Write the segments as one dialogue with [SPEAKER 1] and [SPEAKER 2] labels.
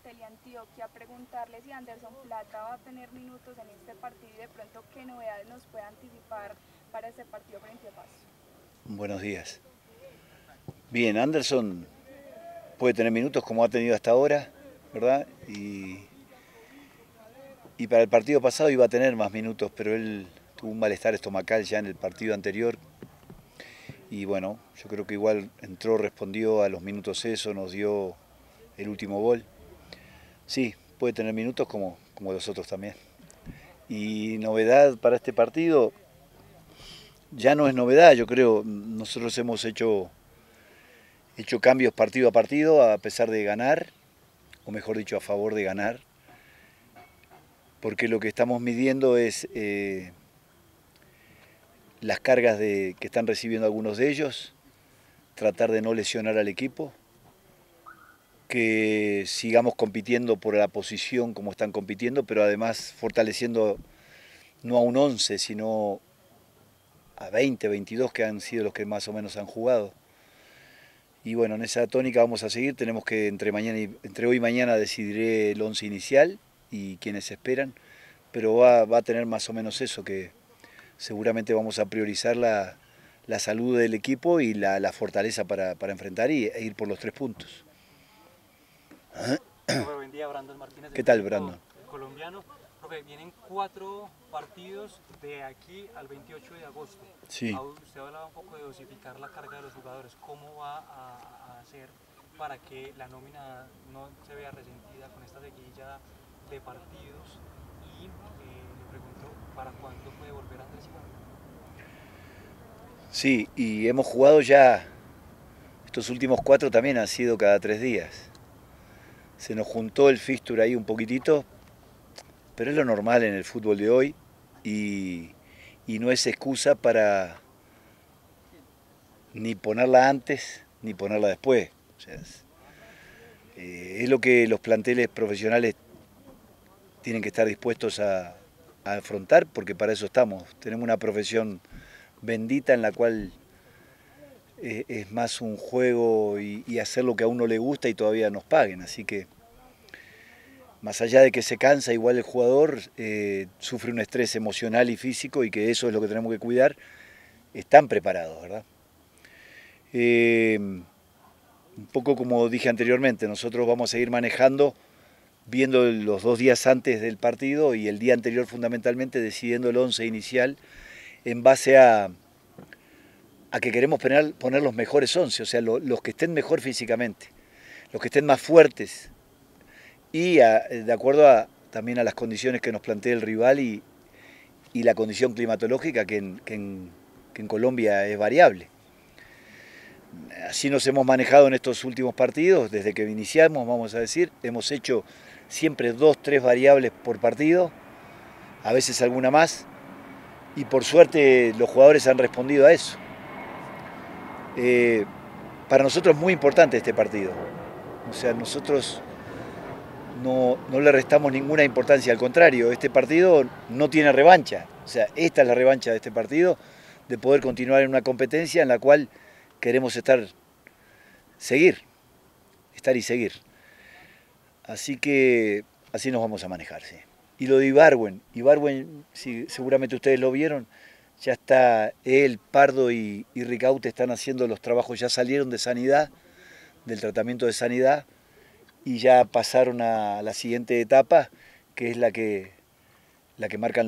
[SPEAKER 1] Teleantioquia, preguntarle si Anderson Plata va a tener minutos en este partido y de pronto qué novedades nos puede anticipar para este partido frente a Pasto.
[SPEAKER 2] Buenos días. Bien, Anderson puede tener minutos como ha tenido hasta ahora, ¿verdad? Y para el partido pasado iba a tener más minutos, pero él tuvo un malestar estomacal ya en el partido anterior. Y bueno, yo creo que igual entró, respondió a los minutos eso, nos dio el último gol. Sí, puede tener minutos como los otros también. Y novedad para este partido, ya no es novedad, yo creo. Nosotros hemos hecho cambios partido a partido a pesar de ganar, o mejor dicho, a favor de ganar, porque lo que estamos midiendo es las cargas que están recibiendo algunos de ellos, tratar de no lesionar al equipo, que sigamos compitiendo por la posición como están compitiendo, pero además fortaleciendo no a un 11, sino a 20, 22 que han sido los que más o menos han jugado. Y bueno, en esa tónica vamos a seguir, tenemos que entre hoy y mañana decidiré el 11 inicial y quienes esperan, pero va a tener más o menos eso, que seguramente vamos a priorizar la salud del equipo y la fortaleza para enfrentar e ir por los 3 puntos.
[SPEAKER 3] Profe, buen día, Brandon Martínez,
[SPEAKER 2] ¿Qué
[SPEAKER 3] el
[SPEAKER 2] tal,
[SPEAKER 3] técnico
[SPEAKER 2] Brandon?
[SPEAKER 3] colombiano. Profe, vienen 4 partidos de aquí al 28 de agosto.
[SPEAKER 2] Sí.
[SPEAKER 3] Usted hablaba un poco de dosificar la carga de los jugadores. ¿Cómo va a hacer para que la nómina no se vea resentida con esta seguilla de partidos? Y le pregunto, ¿para cuándo puede volver Andrés Iván?
[SPEAKER 2] Sí, y hemos jugado ya, estos últimos 4 también han sido cada 3 días. Se nos juntó el fixture ahí un poquitito, pero es lo normal en el fútbol de hoy y no es excusa para ni ponerla antes ni ponerla después. O sea, es lo que los planteles profesionales tienen que estar dispuestos a afrontar, porque para eso estamos. Tenemos una profesión bendita en la cual es más un juego y hacer lo que a uno le gusta y todavía nos paguen. Así que, más allá de que se cansa igual el jugador, sufre un estrés emocional y físico y que eso es lo que tenemos que cuidar, están preparados, ¿verdad? Un poco como dije anteriormente, nosotros vamos a seguir manejando, viendo los 2 días antes del partido y el día anterior fundamentalmente decidiendo el 11 inicial en base a que queremos poner los mejores 11, o sea, los que estén mejor físicamente, los que estén más fuertes y de acuerdo también a las condiciones que nos plantea el rival y la condición climatológica que en Colombia es variable. Así nos hemos manejado en estos últimos partidos, desde que iniciamos, vamos a decir, hemos hecho siempre 2, 3 variables por partido, a veces alguna más, y por suerte los jugadores han respondido a eso. Para nosotros es muy importante este partido, o sea, nosotros no le restamos ninguna importancia, al contrario, este partido no tiene revancha, o sea, esta es la revancha de este partido, de poder continuar en una competencia en la cual queremos estar y seguir. Así que así nos vamos a manejar, sí. Y lo de Ibarwen, sí, seguramente ustedes lo vieron, ya está él, Pardo y Ricaute están haciendo los trabajos, ya salieron de sanidad, del tratamiento de sanidad, y ya pasaron a la siguiente etapa, que es la que marcan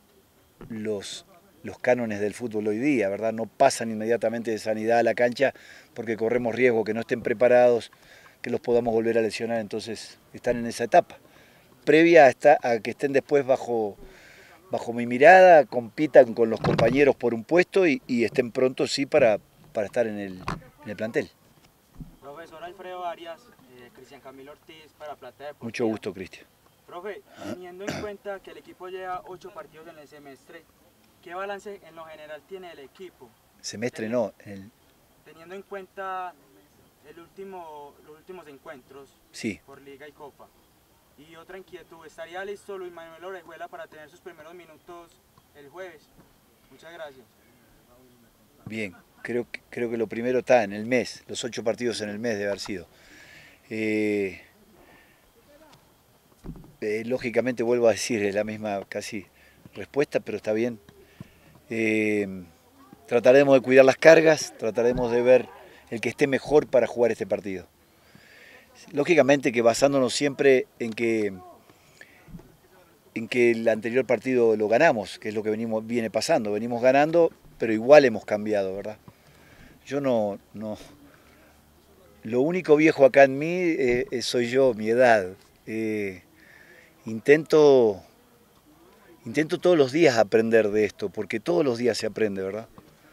[SPEAKER 2] los cánones del fútbol hoy día, ¿verdad? No pasan inmediatamente de sanidad a la cancha porque corremos riesgo que no estén preparados, que los podamos volver a lesionar, entonces están en esa etapa. Previa a que estén después bajo mi mirada, compitan con los compañeros por un puesto y estén prontos sí para estar en el plantel.
[SPEAKER 4] Profesor Alfredo Arias, Cristian Camilo Ortiz para Plata Deportiva.
[SPEAKER 2] Mucho gusto, Cristian.
[SPEAKER 4] Profe, teniendo en cuenta que el equipo lleva 8 partidos en el semestre, ¿qué balance en lo general tiene el equipo?
[SPEAKER 2] Semestre no.
[SPEAKER 4] Teniendo en cuenta los últimos encuentros
[SPEAKER 2] sí.
[SPEAKER 4] Por Liga y Copa. Y otra inquietud, ¿estaría listo Luis Manuel Orejuela para tener sus primeros minutos el jueves? Muchas gracias.
[SPEAKER 2] Bien, creo que lo primero está en el mes, los 8 partidos en el mes de haber sido. lógicamente vuelvo a decir, es la misma casi respuesta, pero está bien. Trataremos de cuidar las cargas, trataremos de ver el que esté mejor para jugar este partido. Lógicamente que basándonos siempre en que el anterior partido lo ganamos, que es lo que viene pasando. Venimos ganando, pero igual hemos cambiado, ¿verdad? Yo no lo único viejo acá en mí soy yo, mi edad. Intento todos los días aprender de esto, porque todos los días se aprende, ¿verdad?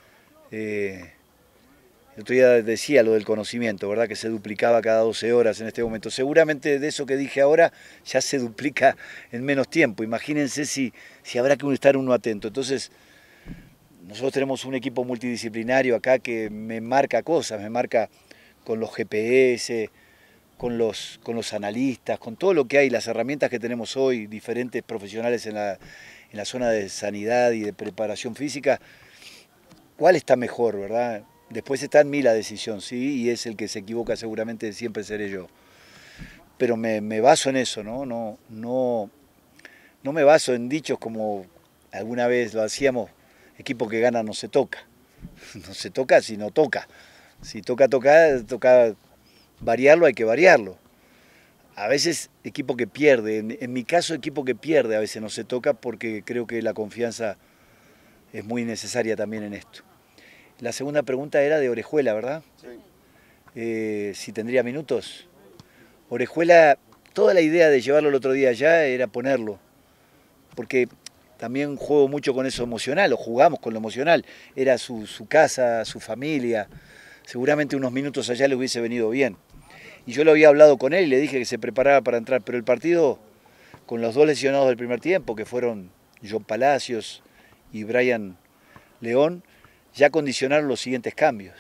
[SPEAKER 2] El otro día decía lo del conocimiento, ¿verdad? Que se duplicaba cada 12 horas en este momento. Seguramente de eso que dije ahora ya se duplica en menos tiempo. Imagínense si habrá que estar uno atento. Entonces, nosotros tenemos un equipo multidisciplinario acá que me marca cosas, me marca con los GPS, con los analistas, con todo lo que hay, las herramientas que tenemos hoy, diferentes profesionales en la zona de sanidad y de preparación física. ¿Cuál está mejor, verdad? Después está en mí la decisión, sí, y es el que se equivoca seguramente siempre seré yo. Pero me baso en eso, ¿no? No me baso en dichos como alguna vez lo hacíamos, equipo que gana no se toca. No se toca si no toca. Si toca variarlo, hay que variarlo. A veces equipo que pierde, en mi caso equipo que pierde a veces no se toca porque creo que la confianza es muy necesaria también en esto. La segunda pregunta era de Orejuela, ¿verdad? Sí. Si tendría minutos. Orejuela, toda la idea de llevarlo el otro día allá era ponerlo, porque también juego mucho con eso emocional, o jugamos con lo emocional. Era su casa, su familia. Seguramente unos minutos allá le hubiese venido bien. Y yo lo había hablado con él y le dije que se preparara para entrar, pero el partido, con los dos lesionados del primer tiempo, que fueron John Palacios y Brian León, ya condicionaron los siguientes cambios.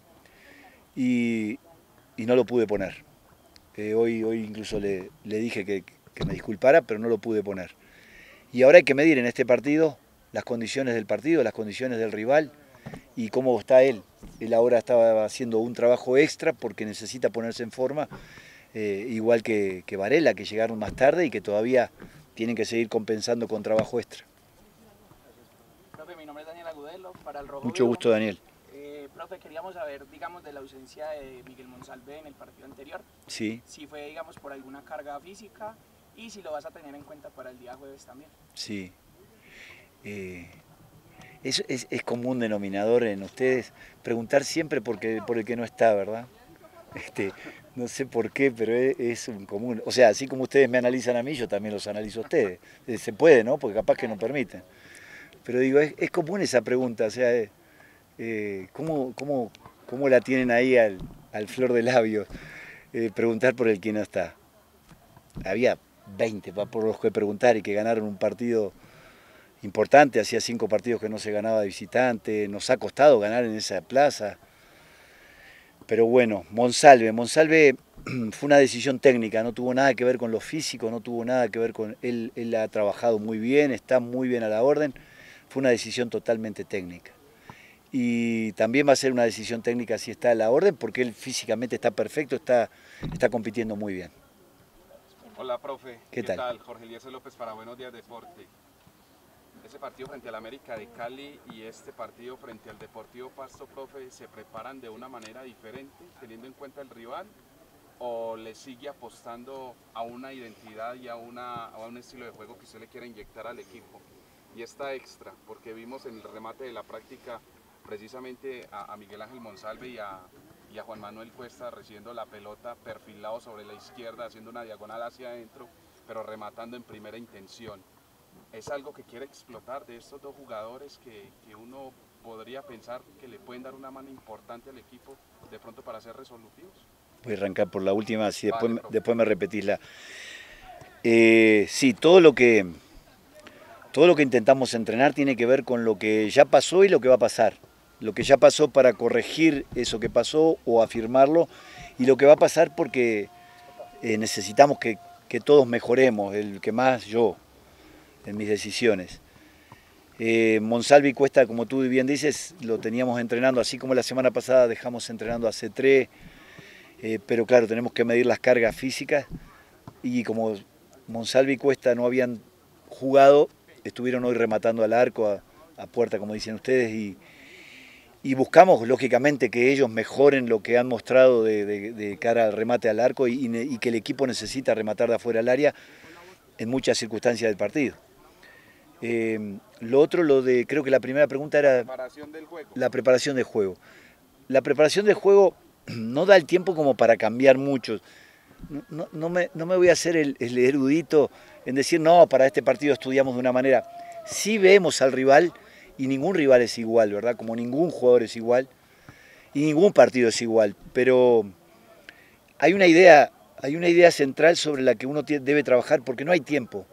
[SPEAKER 2] Y no lo pude poner. Hoy incluso le dije que me disculpara, pero no lo pude poner. Y ahora hay que medir en este partido las condiciones del partido, las condiciones del rival y cómo está él. Él ahora estaba haciendo un trabajo extra porque necesita ponerse en forma, igual que Varela, que llegaron más tarde y que todavía tienen que seguir compensando con trabajo extra.
[SPEAKER 5] Profe, mi nombre es Daniel Agudelo, para el Rojo
[SPEAKER 2] Mucho
[SPEAKER 5] Vivo.
[SPEAKER 2] gusto, Daniel.
[SPEAKER 5] Profe, queríamos saber, digamos, de la ausencia de Miguel Monsalve en el partido anterior.
[SPEAKER 2] Sí.
[SPEAKER 5] Si fue, digamos, por alguna carga física y si lo vas a tener en cuenta para el día jueves también.
[SPEAKER 2] Sí. Es como un denominador en ustedes preguntar siempre por el que no está, ¿verdad? No sé por qué, pero es un común. O sea, así como ustedes me analizan a mí, yo también los analizo a ustedes. Se puede, ¿no? Porque capaz que no permiten. Pero digo, es común esa pregunta, o sea, ¿cómo la tienen ahí al flor de labios? Preguntar por el que no está. Había 20 por los que preguntar y que ganaron un partido importante, hacía 5 partidos que no se ganaba de visitante, nos ha costado ganar en esa plaza. Pero bueno, Monsalve fue una decisión técnica, no tuvo nada que ver con lo físico, no tuvo nada que ver con él ha trabajado muy bien, está muy bien a la orden, fue una decisión totalmente técnica. Y también va a ser una decisión técnica si está a la orden, porque él físicamente está perfecto, está compitiendo muy bien.
[SPEAKER 6] Hola, profe.
[SPEAKER 2] ¿Qué tal?
[SPEAKER 6] Jorge Eliezer López para Buenos Días Deporte. Ese partido frente al América de Cali y este partido frente al Deportivo Pasto, profe, ¿se preparan de una manera diferente teniendo en cuenta el rival o le sigue apostando a una identidad y a un estilo de juego que usted le quiera inyectar al equipo? Y esta extra, porque vimos en el remate de la práctica precisamente a Miguel Ángel Monsalve y a Juan Manuel Cuesta recibiendo la pelota perfilado sobre la izquierda, haciendo una diagonal hacia adentro, pero rematando en primera intención. ¿Es algo que quiere explotar de estos dos jugadores que uno podría pensar que le pueden dar una mano importante al equipo de pronto para ser resolutivos?
[SPEAKER 2] Voy a arrancar por la última, si
[SPEAKER 6] Vale,
[SPEAKER 2] después me repetís la... Sí, todo lo que intentamos entrenar tiene que ver con lo que ya pasó y lo que va a pasar. Lo que ya pasó para corregir eso que pasó o afirmarlo, y lo que va a pasar porque necesitamos que todos mejoremos, el que más yo, en mis decisiones. Monsalve y Cuesta, como tú bien dices, lo teníamos entrenando, así como la semana pasada dejamos entrenando a C3, pero claro, tenemos que medir las cargas físicas y como Monsalve y Cuesta no habían jugado, estuvieron hoy rematando al arco, a puerta, como dicen ustedes, y buscamos, lógicamente, que ellos mejoren lo que han mostrado de cara al remate al arco y que el equipo necesita rematar de afuera del área en muchas circunstancias del partido. Lo otro, creo que la primera pregunta era la preparación del juego. La preparación del juego no da el tiempo como para cambiar mucho. No me voy a hacer el erudito en decir, no, para este partido estudiamos de una manera. Sí vemos al rival y ningún rival es igual, ¿verdad? Como ningún jugador es igual y ningún partido es igual. Pero hay una idea central sobre la que uno debe trabajar porque no hay tiempo.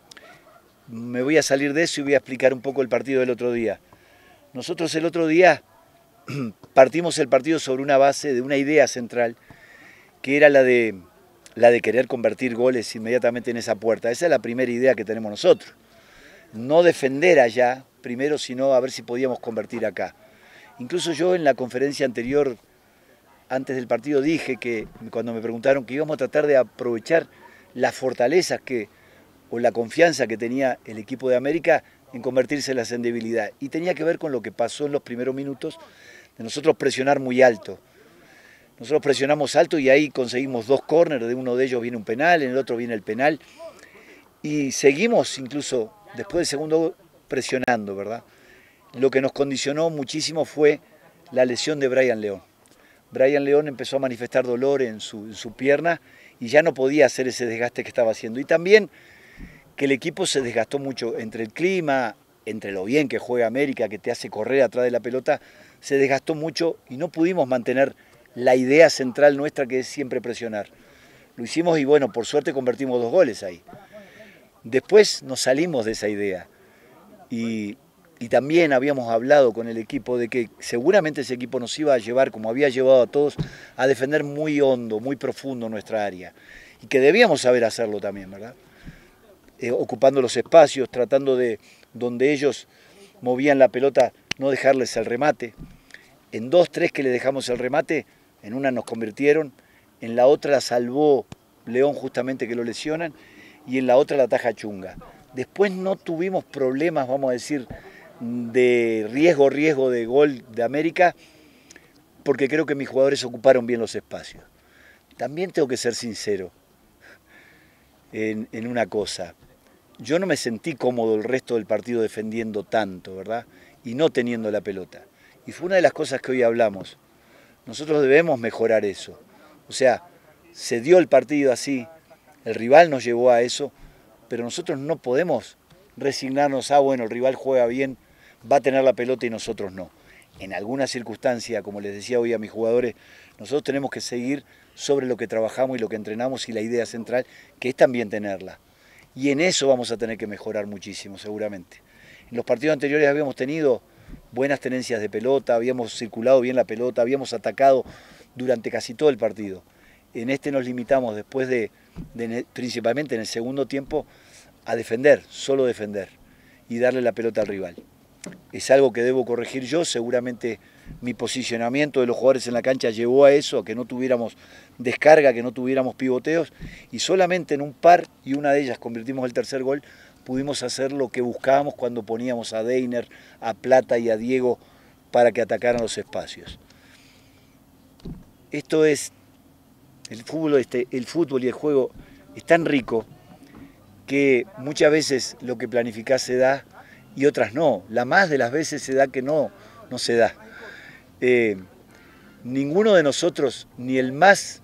[SPEAKER 2] Me voy a salir de eso y voy a explicar un poco el partido del otro día. Nosotros el otro día partimos el partido sobre una base de una idea central que era la de querer convertir goles inmediatamente en esa puerta. Esa es la primera idea que tenemos nosotros. No defender allá primero, sino a ver si podíamos convertir acá. Incluso yo en la conferencia anterior, antes del partido, dije que cuando me preguntaron que íbamos a tratar de aprovechar las fortalezas o la confianza que tenía el equipo de América en convertírselas en debilidad. Y tenía que ver con lo que pasó en los primeros minutos, de nosotros presionar muy alto. Nosotros presionamos alto y ahí conseguimos 2 córneres, de uno de ellos viene un penal, en el otro viene el penal. Y seguimos incluso después del segundo gol presionando, ¿verdad? Lo que nos condicionó muchísimo fue la lesión de Brian León. Brian León empezó a manifestar dolor en su pierna y ya no podía hacer ese desgaste que estaba haciendo. Y también que el equipo se desgastó mucho entre el clima, entre lo bien que juega América, que te hace correr atrás de la pelota, se desgastó mucho y no pudimos mantener la idea central nuestra, que es siempre presionar. Lo hicimos y bueno, por suerte convertimos 2 goles ahí. Después nos salimos de esa idea y también habíamos hablado con el equipo de que seguramente ese equipo nos iba a llevar, como había llevado a todos, a defender muy hondo, muy profundo nuestra área y que debíamos saber hacerlo también, ¿verdad? Ocupando los espacios, tratando de, donde ellos movían la pelota, no dejarles el remate. En 2, 3 que le dejamos el remate, en una nos convirtieron, en la otra la salvó León justamente que lo lesionan, y en la otra la ataja Chunga. Después no tuvimos problemas, vamos a decir, de riesgo de gol de América, porque creo que mis jugadores ocuparon bien los espacios. También tengo que ser sincero en una cosa. Yo no me sentí cómodo el resto del partido defendiendo tanto, ¿verdad? Y no teniendo la pelota. Y fue una de las cosas que hoy hablamos. Nosotros debemos mejorar eso. O sea, se dio el partido así, el rival nos llevó a eso, pero nosotros no podemos resignarnos a, bueno, el rival juega bien, va a tener la pelota y nosotros no. En alguna circunstancia, como les decía hoy a mis jugadores, nosotros tenemos que seguir sobre lo que trabajamos y lo que entrenamos y la idea central, que es también tenerla. Y en eso vamos a tener que mejorar muchísimo, seguramente. En los partidos anteriores habíamos tenido buenas tenencias de pelota, habíamos circulado bien la pelota, habíamos atacado durante casi todo el partido. En este nos limitamos después principalmente en el segundo tiempo, a defender, solo defender y darle la pelota al rival. Es algo que debo corregir yo, seguramente mi posicionamiento de los jugadores en la cancha llevó a eso, a que no tuviéramos descarga, que no tuviéramos pivoteos, y solamente en un par, y una de ellas convertimos el tercer gol, pudimos hacer lo que buscábamos cuando poníamos a Deiner, a Plata y a Diego para que atacaran los espacios. Esto es, el fútbol y el juego es tan rico que muchas veces lo que planificás se da y otras no. La más de las veces se da que no se da. Ninguno de nosotros, ni el más,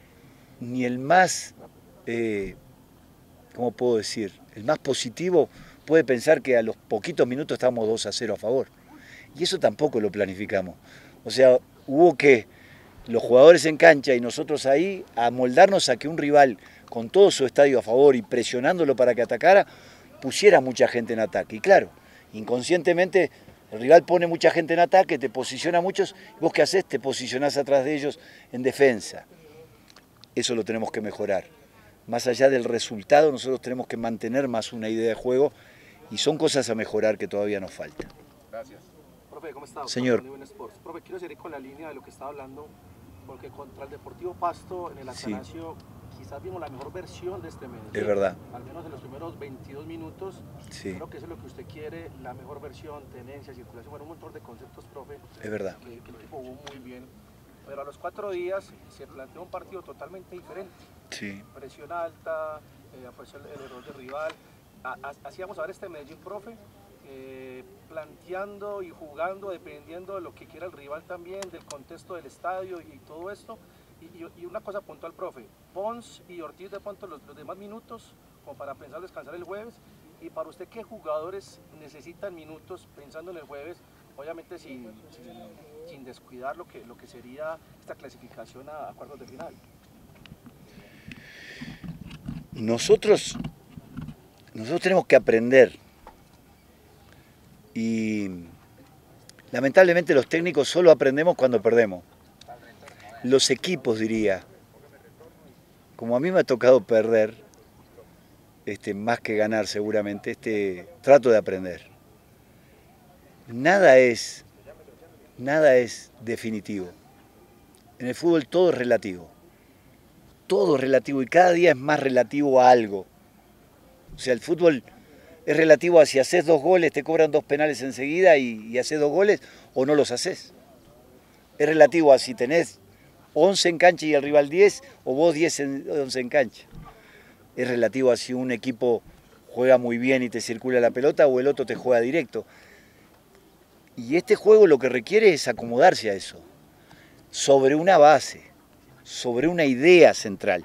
[SPEAKER 2] ¿cómo puedo decir? El más positivo puede pensar que a los poquitos minutos estamos 2-0 a favor. Y eso tampoco lo planificamos. O sea, hubo que los jugadores en cancha y nosotros ahí amoldarnos a que un rival con todo su estadio a favor y presionándolo para que atacara, pusiera mucha gente en ataque. Y claro, inconscientemente el rival pone mucha gente en ataque, te posiciona a muchos, y vos qué haces, te posicionás atrás de ellos en defensa. Eso lo tenemos que mejorar. Más allá del resultado, nosotros tenemos que mantener más una idea de juego y son cosas a mejorar que todavía nos faltan.
[SPEAKER 6] Gracias.
[SPEAKER 7] Profe, ¿cómo está?
[SPEAKER 2] Señor.
[SPEAKER 7] Profe, quiero seguir con la línea de lo que estaba hablando, porque contra el Deportivo Pasto, en el Atanasio, quizás vimos la mejor versión de este Medellín.
[SPEAKER 2] Es verdad.
[SPEAKER 7] Al menos en los primeros 22 minutos,
[SPEAKER 2] Sí.
[SPEAKER 7] creo que eso es lo que usted quiere, la mejor versión, tenencia, circulación, bueno, un montón de conceptos, profe.
[SPEAKER 2] Es verdad.
[SPEAKER 7] Que el equipo jugó muy bien. Pero a los 4 días se planteó un partido totalmente diferente.
[SPEAKER 2] Sí.
[SPEAKER 7] Presión alta, apareció el error del rival. Hacíamos a ver este Medellín, profe, planteando y jugando dependiendo de lo que quiera el rival también, del contexto del estadio y todo esto. Y una cosa puntual, profe, Pons y Ortiz de pronto los demás minutos como para pensar descansar el jueves. Y para usted, ¿qué jugadores necesitan minutos pensando en el jueves? Obviamente sin descuidar lo que sería esta clasificación a cuartos de final.
[SPEAKER 2] Nosotros tenemos que aprender y lamentablemente los técnicos solo aprendemos cuando perdemos. Los equipos, diría, como a mí me ha tocado perder, más que ganar seguramente, trato de aprender. Nada es definitivo. En el fútbol todo es relativo. Todo es relativo y cada día es más relativo a algo. O sea, el fútbol es relativo a si haces 2 goles, te cobran 2 penales enseguida y haces 2 goles o no los haces. Es relativo a si tenés 11 en cancha y el rival 10 o vos 11 en cancha. Es relativo a si un equipo juega muy bien y te circula la pelota o el otro te juega directo. Y este juego lo que requiere es acomodarse a eso, sobre una base, sobre una idea central.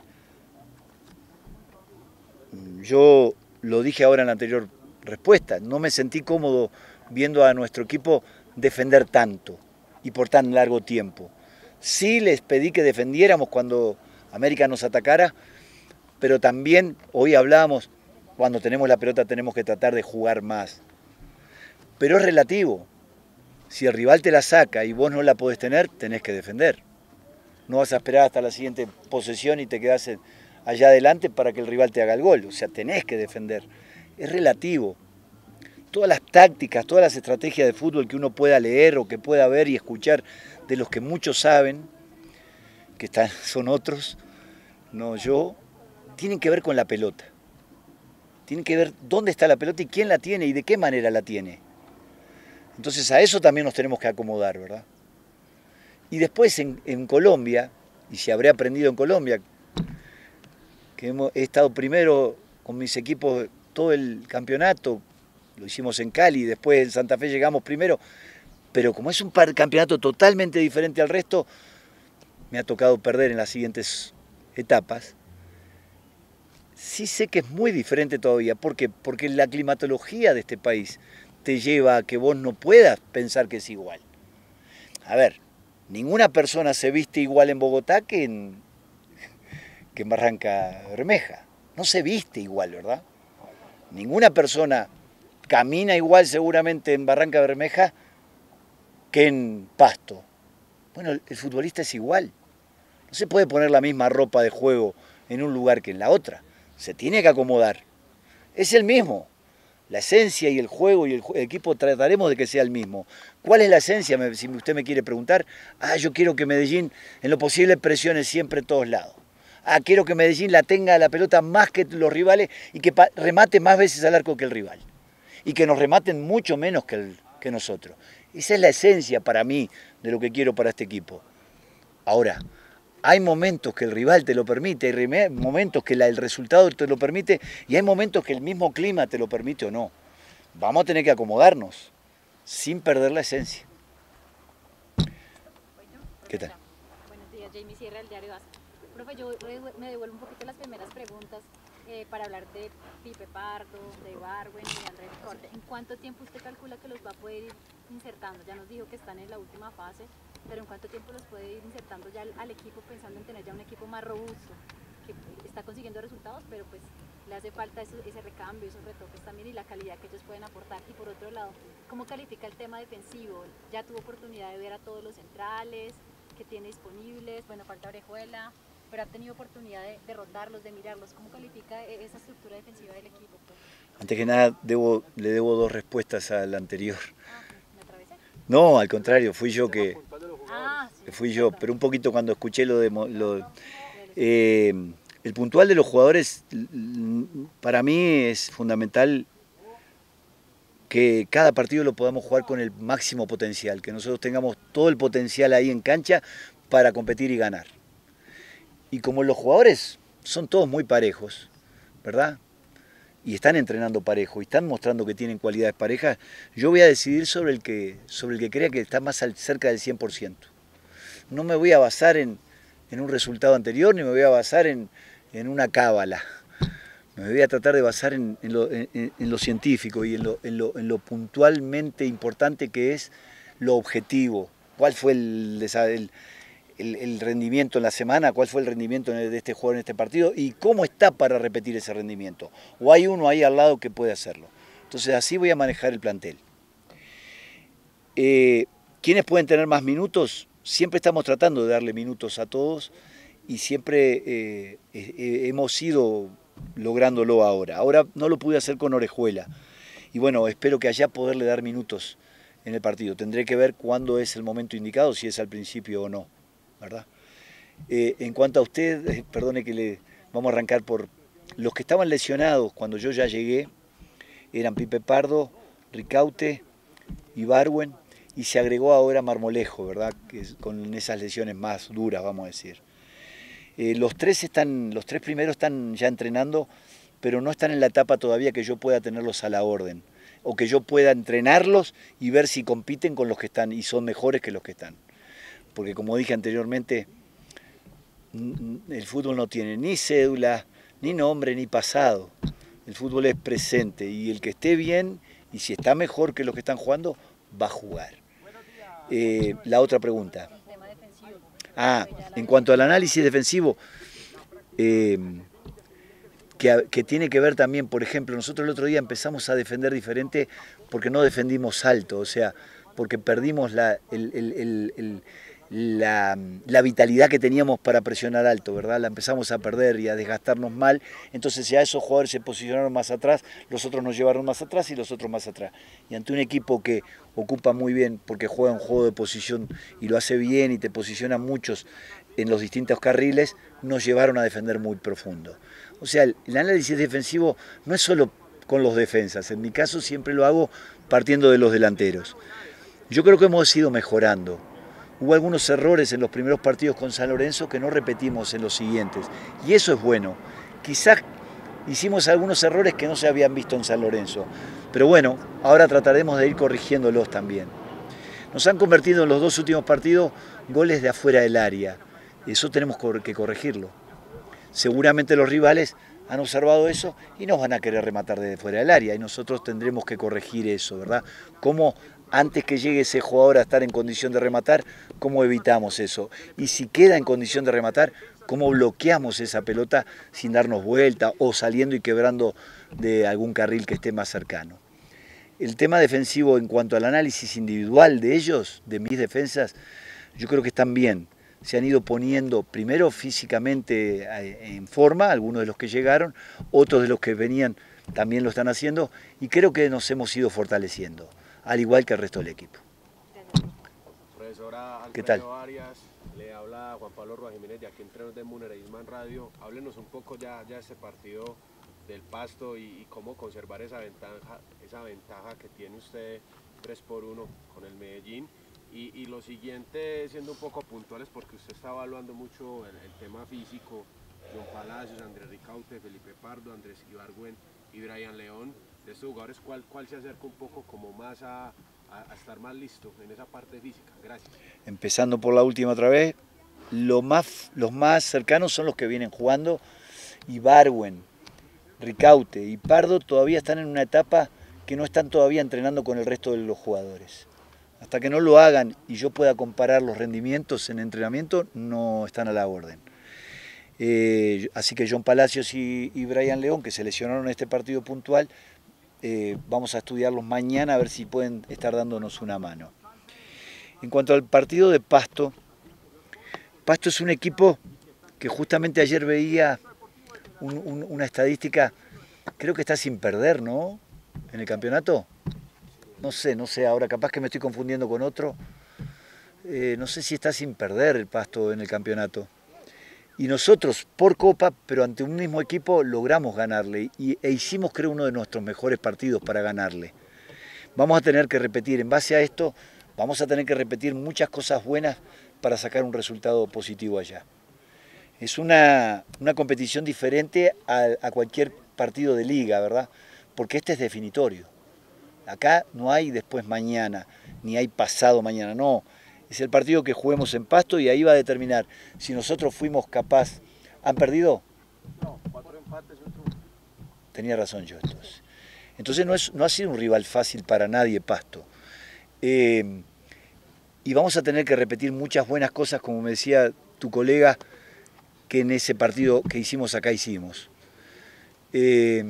[SPEAKER 2] Yo lo dije ahora en la anterior respuesta, no me sentí cómodo viendo a nuestro equipo defender tanto y por tan largo tiempo. Sí les pedí que defendiéramos cuando América nos atacara, pero también hoy hablábamos, cuando tenemos la pelota tenemos que tratar de jugar más. Pero es relativo. Si el rival te la saca y vos no la podés tener, tenés que defender. No vas a esperar hasta la siguiente posesión y te quedás allá adelante para que el rival te haga el gol. O sea, tenés que defender. Es relativo. Todas las tácticas, todas las estrategias de fútbol que uno pueda leer o que pueda ver y escuchar de los que muchos saben, que son otros, no yo, tienen que ver con la pelota. Tienen que ver dónde está la pelota y quién la tiene y de qué manera la tiene. Entonces a eso también nos tenemos que acomodar, ¿verdad? Y después en Colombia, y se habré aprendido en Colombia, que he estado primero con mis equipos todo el campeonato, lo hicimos en Cali, después en Santa Fe llegamos primero, pero como es un campeonato totalmente diferente al resto, me ha tocado perder en las siguientes etapas. Sí sé que es muy diferente todavía. ¿Por qué? Porque la climatología de este país te lleva a que vos no puedas pensar que es igual. A ver, ninguna persona se viste igual en Bogotá que en Barranca Bermeja. No se viste igual, ¿verdad? Ninguna persona camina igual seguramente en Barranca Bermeja que en Pasto. Bueno, el futbolista es igual. No se puede poner la misma ropa de juego en un lugar que en la otra. Se tiene que acomodar. Es el mismo. La esencia y el juego y el equipo trataremos de que sea el mismo. ¿Cuál es la esencia? Si usted me quiere preguntar. Yo quiero que Medellín en lo posible presione siempre en todos lados. Quiero que Medellín la tenga la pelota más que los rivales y que remate más veces al arco que el rival. Y que nos rematen mucho menos que nosotros. Esa es la esencia para mí de lo que quiero para este equipo. Ahora, hay momentos que el rival te lo permite, hay momentos que el resultado te lo permite y hay momentos que el mismo clima te lo permite o no. Vamos a tener que acomodarnos sin perder la esencia. ¿Qué tal?
[SPEAKER 8] Buenos días, Jamie Sierra, del diario AS. Profe, yo me devuelvo un poquito las primeras preguntas para hablar de Pipe Pardo, de Ibargüen y de Andrés Corte. ¿En cuánto tiempo usted calcula que los va a poder ir insertando? Ya nos dijo que están en la última fase, pero ¿en cuánto tiempo los puede ir insertando ya al equipo, pensando en tener ya un equipo más robusto, que está consiguiendo resultados, pero pues le hace falta ese recambio, esos retoques también y la calidad que ellos pueden aportar? Y por otro lado, ¿cómo califica el tema defensivo? Ya tuvo oportunidad de ver a todos los centrales que tiene disponibles, bueno, falta Orejuela, pero ha tenido oportunidad de rotarlos, de mirarlos. ¿Cómo califica esa estructura defensiva del equipo? Pues?
[SPEAKER 2] Antes que nada, le debo 2 respuestas a la anterior.
[SPEAKER 8] ¿Me atravesé?
[SPEAKER 2] No, al contrario, fui yo
[SPEAKER 8] Sí,
[SPEAKER 2] pero un poquito cuando escuché El puntual de los jugadores, para mí es fundamental que cada partido lo podamos jugar con el máximo potencial, que nosotros tengamos todo el potencial ahí en cancha para competir y ganar. Y como los jugadores son todos muy parejos, ¿verdad? Y están entrenando parejo y están mostrando que tienen cualidades parejas, yo voy a decidir sobre el que crea que está más cerca del 100%. No me voy a basar en un resultado anterior, ni me voy a basar en una cábala. Me voy a tratar de basar en lo científico y en lo puntualmente importante que es lo objetivo. ¿Cuál fue el rendimiento en la semana? ¿Cuál fue el rendimiento de este jugador en este partido? ¿Y cómo está para repetir ese rendimiento? ¿O hay uno ahí al lado que puede hacerlo? Entonces así voy a manejar el plantel. ¿Quiénes pueden tener más minutos? Siempre estamos tratando de darle minutos a todos y siempre hemos ido lográndolo ahora. Ahora no lo pude hacer con Orejuela y bueno, espero que allá poderle dar minutos en el partido. Tendré que ver cuándo es el momento indicado, si es al principio o no, ¿verdad? En cuanto a usted, perdone que vamos a arrancar por los que estaban lesionados cuando yo ya llegué, eran Pipe Pardo, Ricaute, Ibargüen, y se agregó ahora Marmolejo, ¿verdad? Que con esas lesiones más duras, vamos a decir. Los tres primeros están ya entrenando, pero no están en la etapa todavía que yo pueda tenerlos a la orden, o que yo pueda entrenarlos y ver si compiten con los que están y son mejores que los que están. Porque como dije anteriormente, el fútbol no tiene ni cédula, ni nombre, ni pasado. El fútbol es presente y el que esté bien y si está mejor que los que están jugando, va a jugar. La otra pregunta. En cuanto al análisis defensivo, que tiene que ver también, por ejemplo, nosotros el otro día empezamos a defender diferente porque no defendimos alto, o sea, porque perdimos la vitalidad que teníamos para presionar alto, ¿verdad? La empezamos a perder y a desgastarnos mal, entonces ya esos jugadores se posicionaron más atrás, los otros nos llevaron más atrás y los otros más atrás. Y ante un equipo que ocupa muy bien, porque juega un juego de posición y lo hace bien y te posiciona muchos en los distintos carriles, nos llevaron a defender muy profundo. O sea, el análisis defensivo no es solo con los defensas, en mi caso siempre lo hago partiendo de los delanteros. Yo creo que hemos ido mejorando. Hubo algunos errores en los primeros partidos con San Lorenzo que no repetimos en los siguientes. Y eso es bueno. Quizás hicimos algunos errores que no se habían visto en San Lorenzo. Pero bueno, ahora trataremos de ir corrigiéndolos también. Nos han convertido en los dos últimos partidos goles de afuera del área. Eso tenemos que corregirlo. Seguramente los rivales han observado eso y nos van a querer rematar desde fuera del área. Y nosotros tendremos que corregir eso, ¿verdad? ¿Cómo antes que llegue ese jugador a estar en condición de rematar, cómo evitamos eso? Y si queda en condición de rematar, ¿cómo bloqueamos esa pelota sin darnos vuelta o saliendo y quebrando de algún carril que esté más cercano? El tema defensivo en cuanto al análisis individual de ellos, de mis defensas, yo creo que están bien. Se han ido poniendo primero físicamente en forma, algunos de los que llegaron, otros de los que venían también lo están haciendo y creo que nos hemos ido fortaleciendo, al igual que el resto del equipo.
[SPEAKER 9] Profesora
[SPEAKER 2] ¿Qué tal?
[SPEAKER 9] Arias, le habla Juan Pablo Roa Jiménez de aquí Entrenos de Munera Isman Radio. Háblenos un poco ya de este partido del Pasto y cómo conservar esa ventaja que tiene usted 3-1 con el Medellín. Y lo siguiente, siendo un poco puntuales, porque usted está evaluando mucho el tema físico, John Palacios, Andrés Ricaute, Felipe Pardo, Andrés Ibargüen y Brian León, de estos jugadores, ¿cuál se acerca un poco como más a estar más listo en esa parte física? Gracias.
[SPEAKER 2] Empezando por la última otra vez, los más cercanos son los que vienen jugando, Ibargüen, Ricaute y Pardo todavía están en una etapa que no están todavía entrenando con el resto de los jugadores. Hasta que no lo hagan y yo pueda comparar los rendimientos en entrenamiento, no están a la orden. Así que John Palacios y Brian León, que se lesionaron en este partido puntual, vamos a estudiarlos mañana a ver si pueden estar dándonos una mano. En cuanto al partido de Pasto, Pasto es un equipo que justamente ayer veía una estadística, creo que está sin perder, ¿no? En el campeonato. No sé, ahora capaz que me estoy confundiendo con otro. No sé si está sin perder el Pasto en el campeonato. Y nosotros, por Copa, pero ante un mismo equipo, logramos ganarle e hicimos, creo, uno de nuestros mejores partidos para ganarle. Vamos a tener que repetir, en base a esto, vamos a tener que repetir muchas cosas buenas para sacar un resultado positivo allá. Es una competición diferente a cualquier partido de liga, ¿verdad? Porque este es definitorio. Acá no hay después mañana, ni hay pasado mañana, no. Es el partido que juguemos en Pasto y ahí va a determinar si nosotros fuimos capaz. ¿Han perdido?
[SPEAKER 7] No, 4 empates y otro.
[SPEAKER 2] Tenía razón yo entonces. Entonces no ha sido un rival fácil para nadie Pasto. Y vamos a tener que repetir muchas buenas cosas, como me decía tu colega, que en ese partido que hicimos acá hicimos. Y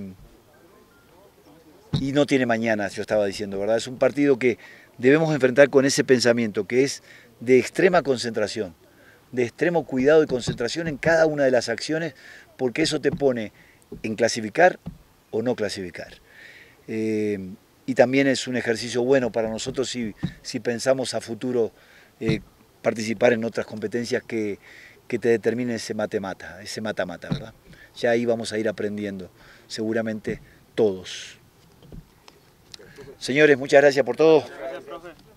[SPEAKER 2] no tiene mañana, yo estaba diciendo, ¿verdad? Es un partido que debemos enfrentar con ese pensamiento, que es de extrema concentración, de extremo cuidado y concentración en cada una de las acciones, porque eso te pone en clasificar o no clasificar. Y también es un ejercicio bueno para nosotros si pensamos a futuro participar en otras competencias que te determinen ese mata-mata, ¿verdad? Ya ahí vamos a ir aprendiendo, seguramente todos. Señores, muchas gracias por todo.
[SPEAKER 4] Gracias, profe.